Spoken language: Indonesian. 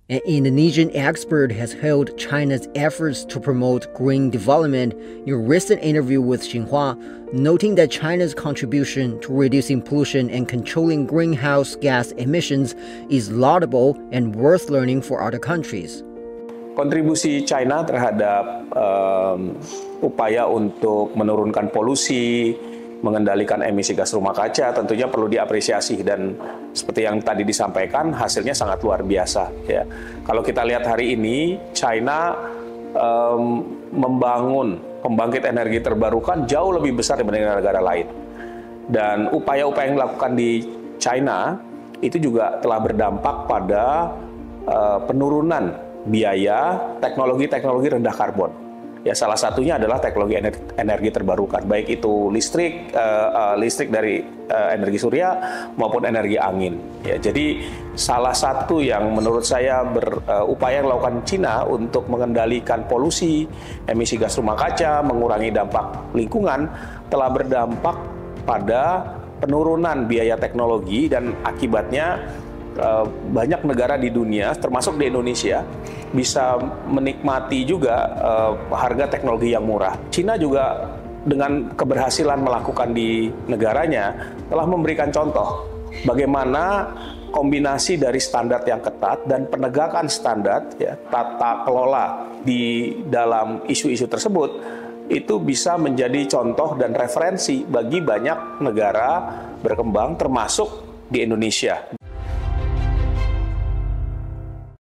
An Indonesian expert has hailed China's efforts to promote green development in a recent interview with Xinhua, noting that China's contribution to reducing pollution and controlling greenhouse gas emissions is laudable and worth learning for other countries. Kontribusi China terhadap upaya untuk menurunkan polusi, mengendalikan emisi gas rumah kaca tentunya perlu diapresiasi, dan seperti yang tadi disampaikan hasilnya sangat luar biasa ya. Kalau kita lihat hari ini China membangun pembangkit energi terbarukan jauh lebih besar dibanding negara lain, dan upaya-upaya yang dilakukan di China itu juga telah berdampak pada penurunan biaya teknologi-teknologi rendah karbon. Ya, salah satunya adalah teknologi energi terbarukan, baik itu listrik dari energi surya maupun energi angin. Ya, jadi salah satu yang menurut saya upaya yang dilakukan Cina untuk mengendalikan polusi, emisi gas rumah kaca, mengurangi dampak lingkungan, telah berdampak pada penurunan biaya teknologi, dan akibatnya banyak negara di dunia, termasuk di Indonesia, bisa menikmati juga harga teknologi yang murah. Cina juga dengan keberhasilan melakukan di negaranya telah memberikan contoh bagaimana kombinasi dari standar yang ketat dan penegakan standar, ya, tata kelola di dalam isu-isu tersebut itu bisa menjadi contoh dan referensi bagi banyak negara berkembang termasuk di Indonesia.